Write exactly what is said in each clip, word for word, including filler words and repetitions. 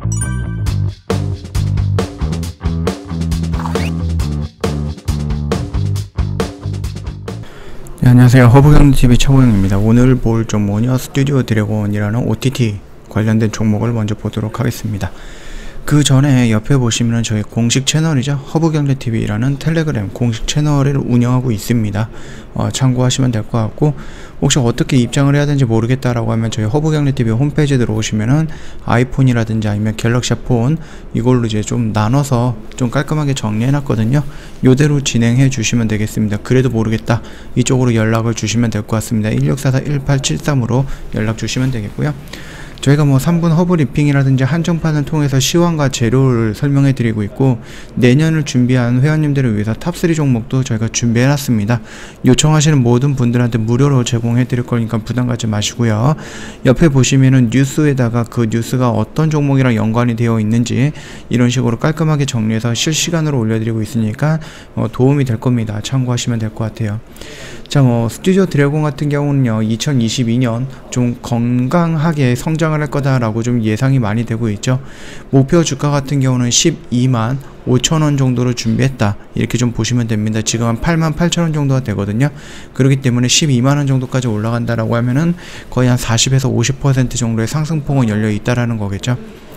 네, 안녕하세요. 허브경제티비 최고영입니다. 오늘 볼 종목은요, 스튜디오 드래곤이라는 오티티 관련된 종목을 먼저 보도록 하겠습니다. 그 전에 옆에 보시면 저희 공식 채널이죠, 허브경제티비라는 텔레그램 공식 채널을 운영하고 있습니다. 어, 참고하시면 될 것 같고, 혹시 어떻게 입장을 해야 되는지 모르겠다라고 하면 저희 허브경제티비 홈페이지에 들어오시면은 아이폰이라든지 아니면 갤럭시 폰 이걸로 이제 좀 나눠서 좀 깔끔하게 정리해 놨거든요. 요대로 진행해 주시면 되겠습니다. 그래도 모르겠다, 이쪽으로 연락을 주시면 될 것 같습니다. 일육사사 일팔칠삼으로 연락 주시면 되겠고요. 저희가 뭐 삼 분 허브 리핑이라든지 한정판을 통해서 시황과 재료를 설명해 드리고 있고, 내년을 준비한 회원님들을 위해서 탑쓰리 종목도 저희가 준비해 놨습니다. 요청하시는 모든 분들한테 무료로 제공해 드릴 거니까 부담 갖지 마시고요. 옆에 보시면은 뉴스에다가 그 뉴스가 어떤 종목이랑 연관이 되어 있는지 이런 식으로 깔끔하게 정리해서 실시간으로 올려드리고 있으니까 어, 도움이 될 겁니다. 참고하시면 될 것 같아요. 자, 뭐 스튜디오 드래곤 같은 경우는요, 이천이십이 년 좀 건강하게 성장을 할 거다라고 좀 예상이 많이 되고 있죠. 목표 주가 같은 경우는 십이만 오천 원 정도로 준비했다, 이렇게 좀 보시면 됩니다. 지금 한 팔만 팔천 원 정도가 되거든요. 그렇기 때문에 십이만 원 정도까지 올라간다라고 하면은 거의 한 사십에서 오십 퍼센트 정도의 상승폭은 열려 있다라는 거겠죠.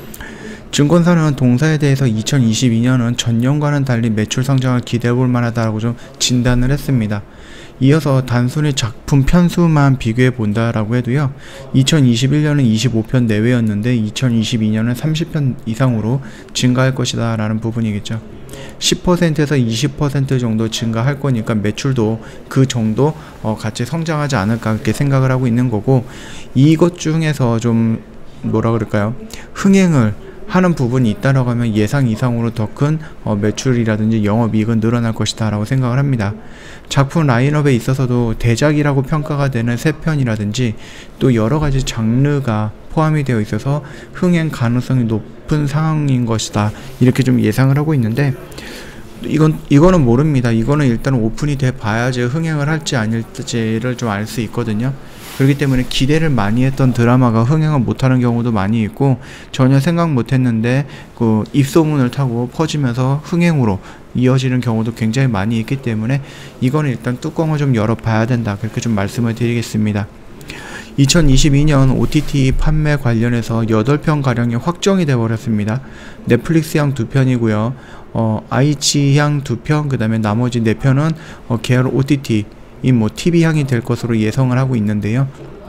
증권사는 동사에 대해서 이천이십이 년은 전년과는 달리 매출 성장을 기대해 볼 만하다라고 좀 진단을 했습니다. 이어서 단순히 작품 편수만 비교해 본다라고 해도요, 이천이십일 년은 이십오 편 내외였는데 이천이십이 년은 삼십 편 이상으로 증가할 것이다 라는 부분이겠죠. 십 퍼센트에서 이십 퍼센트 정도 증가할 거니까 매출도 그 정도 어, 같이 성장하지 않을까, 그렇게 생각을 하고 있는 거고, 이것 중에서 좀 뭐라 그럴까요, 흥행을 하는 부분이 있다라고 하면 예상 이상으로 더 큰 어, 매출이라든지 영업이익은 늘어날 것이다 라고 생각을 합니다. 작품 라인업에 있어서도 대작이라고 평가가 되는 세 편이라든지 또 여러가지 장르가 포함이 되어 있어서 흥행 가능성이 높은 상황인 것이다, 이렇게 좀 예상을 하고 있는데, 이건, 이거는 모릅니다. 이거는 일단 오픈이 돼 봐야지 흥행을 할지 아닐지를 좀 알 수 있거든요. 그렇기 때문에 기대를 많이 했던 드라마가 흥행을 못하는 경우도 많이 있고, 전혀 생각 못했는데 그 입소문을 타고 퍼지면서 흥행으로 이어지는 경우도 굉장히 많이 있기 때문에 이거는 일단 뚜껑을 좀 열어봐야 된다, 그렇게 좀 말씀을 드리겠습니다. 이천이십이 년 오티티 판매 관련해서 여덟 편가량이 확정이 되어 버렸습니다. 넷플릭스향 두 편이고요, 어, 아이치향 두 편, 그 다음에 나머지 네 편은 어, 계열 오티티 이 뭐 티비향이 될 것으로 예상을 하고 있는데요.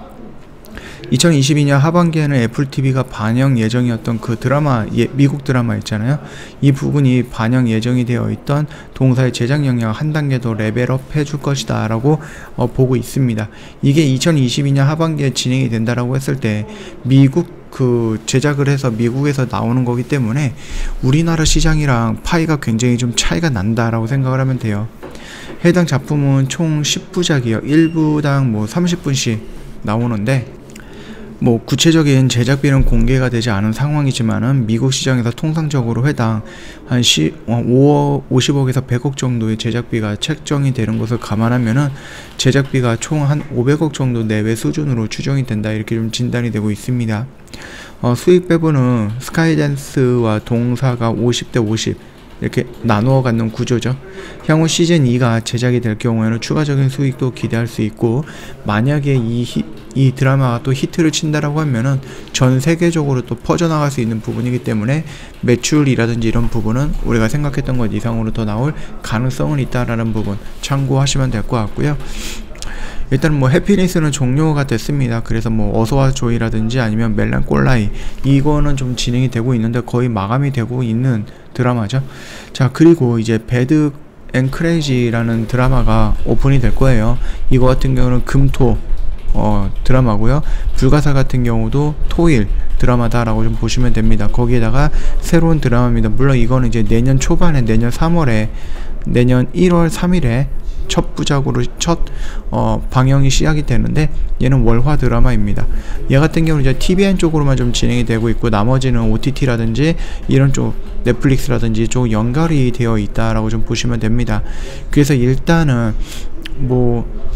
이천이십이 년 하반기에는 애플티비가 반영 예정이었던 그 드라마, 예, 미국 드라마 있잖아요. 이 부분이 반영 예정이 되어 있던 동사의 제작 역량을 한 단계 더 레벨업 해줄 것이다 라고 어, 보고 있습니다. 이게 이천이십이 년 하반기에 진행이 된다라고 했을 때 미국 그 제작을 해서 미국에서 나오는 거기 때문에 우리나라 시장이랑 파이가 굉장히 좀 차이가 난다라고 생각을 하면 돼요. 해당 작품은 총 십 부작이요. 일 부당 뭐 삼십 분씩 나오는데, 뭐 구체적인 제작비는 공개가 되지 않은 상황이지만은 미국 시장에서 통상적으로 회당 한 오억, 오십억에서 백억 정도의 제작비가 책정이 되는 것을 감안하면은 제작비가 총 한 오백억 정도 내외 수준으로 추정이 된다, 이렇게 좀 진단이 되고 있습니다. 어, 수익 배분은 스카이댄스와 동사가 오십 대 오십 이렇게 나누어 갖는 구조죠. 향후 시즌 이가 제작이 될 경우에는 추가적인 수익도 기대할 수 있고, 만약에 이, 히, 이 드라마가 또 히트를 친다라고 하면은 전 세계적으로 또 퍼져나갈 수 있는 부분이기 때문에 매출이라든지 이런 부분은 우리가 생각했던 것 이상으로 더 나올 가능성은 있다라는 부분 참고하시면 될 것 같고요. 일단 뭐 해피니스는 종료가 됐습니다. 그래서 뭐 어서와 조이라든지 아니면 멜랑꼴라이, 이거는 좀 진행이 되고 있는데 거의 마감이 되고 있는 드라마죠. 자, 그리고 이제 배드 앤 크레이지라는 드라마가 오픈이 될 거예요. 이거 같은 경우는 금토 어, 드라마고요. 불가사 같은 경우도 토일 드라마다라고 좀 보시면 됩니다. 거기에다가 새로운 드라마입니다. 물론 이거는 이제 내년 초반에, 내년 삼월에, 내년 일월 삼일에 첫 부작으로 첫 어, 방영이 시작이 되는데, 얘는 월화 드라마입니다. 얘 같은 경우는 이제 티비엔 쪽으로만 좀 진행이 되고 있고, 나머지는 오티티라든지 이런 쪽 넷플릭스라든지 쪽 연결이 되어 있다라고 좀 보시면 됩니다. 그래서 일단은 뭐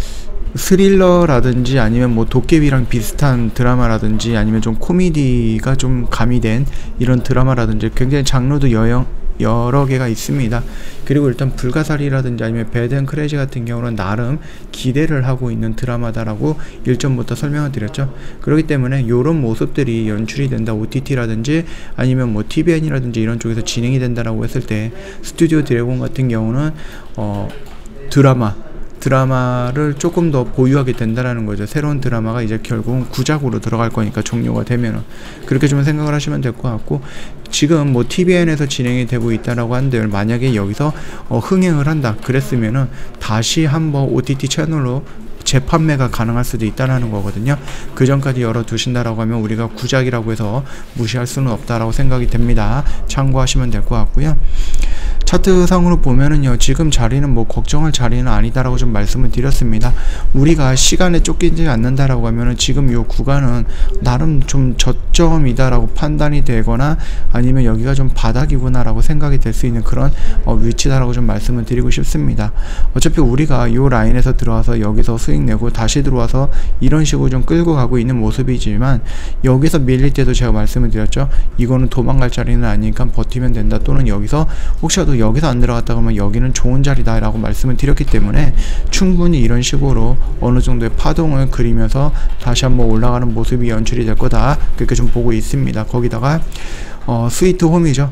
스릴러라든지 아니면 뭐 도깨비랑 비슷한 드라마라든지 아니면 좀 코미디가 좀 가미된 이런 드라마라든지 굉장히 장르도 여영, 여러 개가 있습니다. 그리고 일단 불가사리라든지 아니면 배드 앤 크레이지 같은 경우는 나름 기대를 하고 있는 드라마다라고 일전부터 설명을 드렸죠. 그렇기 때문에 이런 모습들이 연출이 된다, 오티티라든지 아니면 뭐 티비엔이라든지 이런 쪽에서 진행이 된다라고 했을 때 스튜디오 드래곤 같은 경우는 어 드라마 드라마를 조금 더 보유하게 된다라는 거죠. 새로운 드라마가 이제 결국은 구작으로 들어갈 거니까 종료가 되면은 그렇게 좀 생각을 하시면 될 것 같고, 지금 뭐 티비엔에서 진행이 되고 있다라고 한들 만약에 여기서 어, 흥행을 한다 그랬으면은 다시 한번 오티티 채널로 재판매가 가능할 수도 있다라는 거거든요. 그 전까지 열어두신다라고 하면 우리가 구작이라고 해서 무시할 수는 없다라고 생각이 됩니다. 참고하시면 될 것 같고요. 차트상으로 보면은요, 지금 자리는 뭐 걱정할 자리는 아니다라고 좀 말씀을 드렸습니다. 우리가 시간에 쫓기지 않는다라고 하면은 지금 요 구간은 나름 좀 저점이다라고 판단이 되거나 아니면 여기가 좀 바닥이구나라고 생각이 될 수 있는 그런 어, 위치다라고 좀 말씀을 드리고 싶습니다. 어차피 우리가 요 라인에서 들어와서 여기서 수익 내고 다시 들어와서 이런 식으로 좀 끌고 가고 있는 모습이지만, 여기서 밀릴 때도 제가 말씀을 드렸죠. 이거는 도망갈 자리는 아니니까 버티면 된다, 또는 여기서 혹시라도 여기서 안 들어갔다 그러면 여기는 좋은 자리다 라고 말씀을 드렸기 때문에 충분히 이런 식으로 어느 정도의 파동을 그리면서 다시 한번 올라가는 모습이 연출이 될 거다, 그렇게 좀 보고 있습니다. 거기다가 어, 스위트 홈이죠.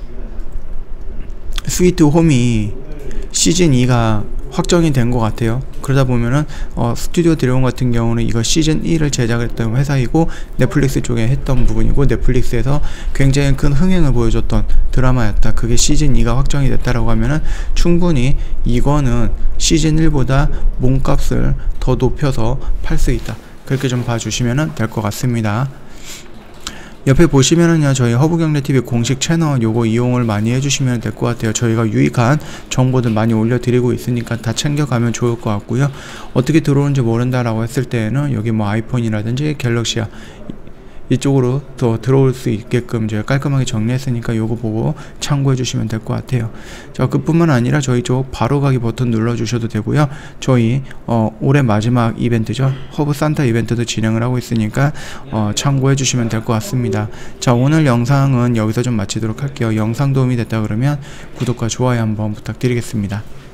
스위트 홈이 시즌 이가 확정이 된 것 같아요. 그러다 보면은 어, 스튜디오 드래곤 같은 경우는 이거 시즌 일을 제작했던 회사이고 넷플릭스 쪽에 했던 부분이고 넷플릭스에서 굉장히 큰 흥행을 보여줬던 드라마였다. 그게 시즌 이가 확정이 됐다라고 하면은 충분히 이거는 시즌 일보다 몸값을 더 높여서 팔 수 있다, 그렇게 좀 봐주시면 될 것 같습니다. 옆에 보시면은요, 저희 허브경제티비 공식 채널 요거 이용을 많이 해주시면 될 것 같아요. 저희가 유익한 정보들 많이 올려드리고 있으니까 다 챙겨가면 좋을 것 같고요. 어떻게 들어오는지 모른다라고 했을 때는 여기 뭐 아이폰이라든지 갤럭시야 이쪽으로 더 들어올 수 있게끔 제가 깔끔하게 정리했으니까 요거 보고 참고해 주시면 될 것 같아요. 자, 그뿐만 아니라 저희 쪽 바로 가기 버튼 눌러 주셔도 되고요. 저희 어, 올해 마지막 이벤트죠, 허브 산타 이벤트도 진행을 하고 있으니까 어, 참고해 주시면 될 것 같습니다. 자, 오늘 영상은 여기서 좀 마치도록 할게요. 영상 도움이 됐다 그러면 구독과 좋아요 한번 부탁드리겠습니다.